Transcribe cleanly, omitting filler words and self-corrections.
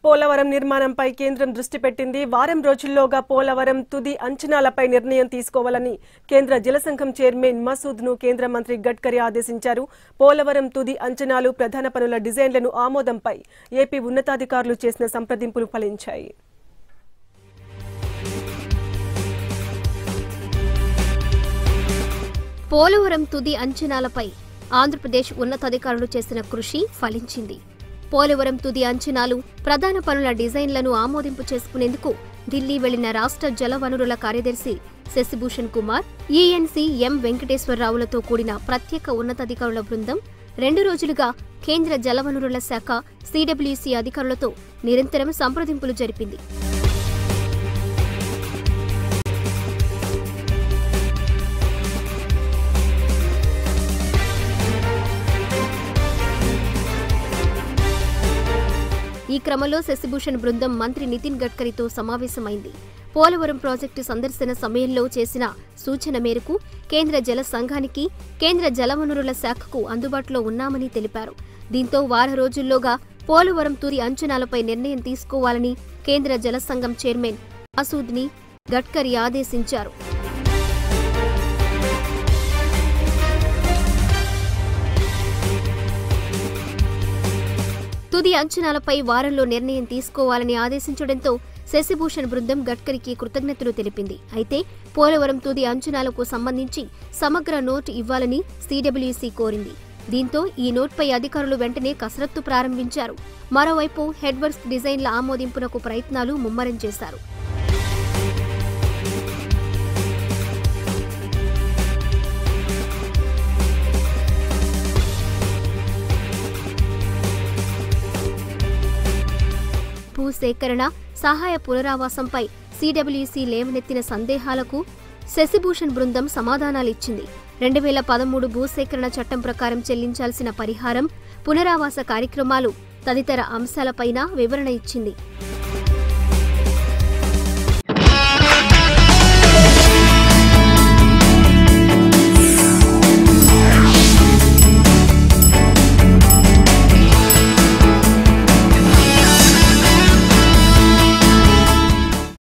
పోలవరం నిర్మాణంపై కేంద్రం దృష్టి పెట్టింది. వారం రోజుల్లోగా పోలవరం తుది అంచనాలపై నిర్ణయం తీసుకోవాలని కేంద్ర జలసంఘం చైర్మన్ మసూద్ను కేంద్ర మంత్రి గడ్కరీ ఆదేశించారు. పోలవరం తుది అంచనాలు, ప్రధాన పనుల డిజైన్లను ఆమోదంపై ఏపీ ఉన్నతాధికారులు చేసిన సంప్రదింపులు ఫలించాయి. పోలవరం తుది అంచనాలపై ఆంధ్రప్రదేశ్ ఉన్నతాధికారులు చేసిన కృషి ఫలించింది. పోలవరం తుది అంచనాలు, ప్రధాన పనుల డిజైన్లను ఆమోదింపు చేసుకునేందుకు ఢిల్లీ వెళ్లిన రాష్ట్ర జలవనరుల కార్యదర్శి శశిభూషణ్ కుమార్, ఈఎన్సీ ఎం వెంకటేశ్వరరావులతో కూడిన ప్రత్యేక ఉన్నతాధికారుల బృందం 2 రోజులుగా కేంద్ర జలవనరుల శాఖ సిడబ్ల్యూసీ అధికారులతో నిరంతరం సంప్రదింపులు జరిపింది. ఈ క్రమంలో శశిభూషణ్ బృందం మంత్రి నితిన్ గడ్కరీతో సమావేశమైంది. పోలవరం ప్రాజెక్టు సందర్శన సమయంలో చేసిన సూచన మేరకు కేంద్ర జల సంఘానికి, కేంద్ర జలవనరుల శాఖకు అందుబాటులో ఉన్నామని తెలిపారు. దీంతో వారం రోజుల్లోగా పోలవరం తుది అంచనాలపై నిర్ణయం తీసుకోవాలని కేంద్ర జల సంఘం చైర్మన్ మసూద్ని గడ్కరీ ఆదేశించారు. తుది అంచనాలపై వారంలో నిర్ణయం తీసుకోవాలని ఆదేశించడంతో శశిభూషణ్ బృందం గడ్కరీకి కృతజ్ఞతలు తెలిపింది. అయితే పోలవరం తుది అంచనాలకు సంబంధించి సమగ్ర నోట్ ఇవ్వాలని సిడబ్ల్యూసీ కోరింది. దీంతో ఈ నోట్పై అధికారులు వెంటనే కసరత్తు ప్రారంభించారు. మరోవైపు హెడ్వర్క్స్ డిజైన్ల ఆమోదింపునకు ప్రయత్నాలు ముమ్మరం చేశారు. భూసేకరణ, సహాయ పునరావాసంపై సిడబ్ల్యూసీ లేవనెత్తిన సందేహాలకు శశిభూషణ్ బృందం సమాధానాలిచ్చింది. 2013 భూసేకరణ చట్టం ప్రకారం చెల్లించాల్సిన పరిహారం, పునరావాస కార్యక్రమాలు తదితర అంశాలపైన వివరణ ఇచ్చింది.